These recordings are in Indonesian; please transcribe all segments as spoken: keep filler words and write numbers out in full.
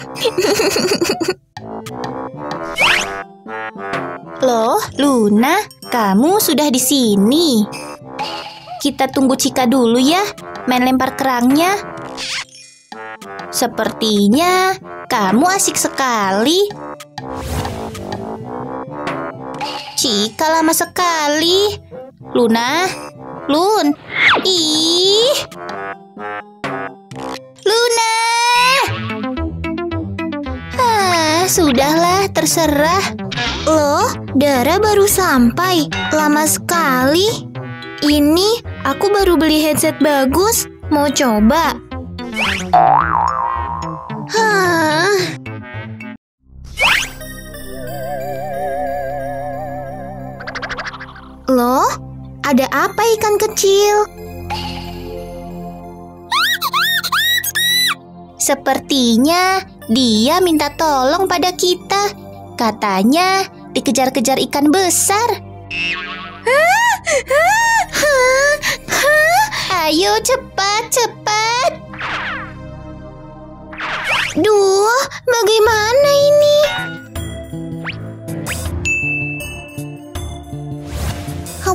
Loh, Luna, kamu sudah di sini. Kita tunggu Cika dulu ya, main lempar kerangnya. Sepertinya kamu asik sekali. Cika lama sekali. Luna, Lun, ih, Luna. Ah, sudahlah, terserah. Loh, Dara baru sampai. Lama sekali. Ini aku baru beli headset bagus. Mau coba? Hah. Loh, ada apa ikan kecil? Sepertinya dia minta tolong pada kita. Katanya dikejar-kejar ikan besar. Ayo cepat, cepat. Duh, bagaimana ini? Hop.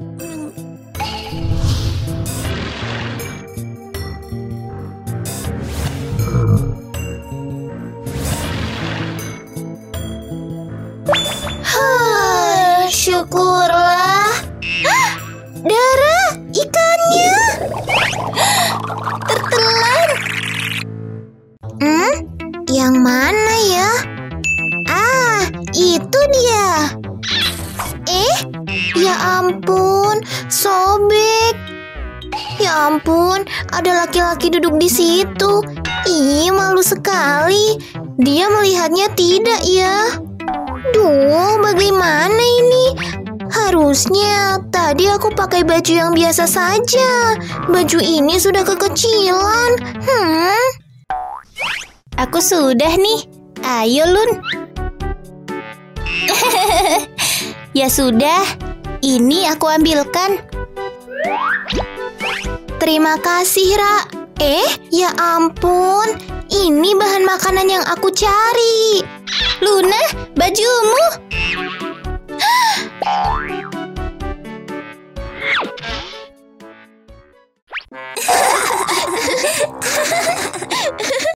Hah, syukurlah. Dara, ikannya tertelan. Hmm, yang mana ya? Ah, itu dia. Eh, ya ampun, sobek. Ya ampun, ada laki-laki duduk di situ. Ih, malu sekali. Dia melihatnya tidak ya? Duh, bagaimana ini? Harusnya tadi aku pakai baju yang biasa saja. Baju ini sudah kekecilan. Hmm. Aku sudah nih. Ayo, Lun. Ya sudah. Ini aku ambilkan. Terima kasih, Ra. Eh, ya ampun. Ini bahan makanan yang aku cari.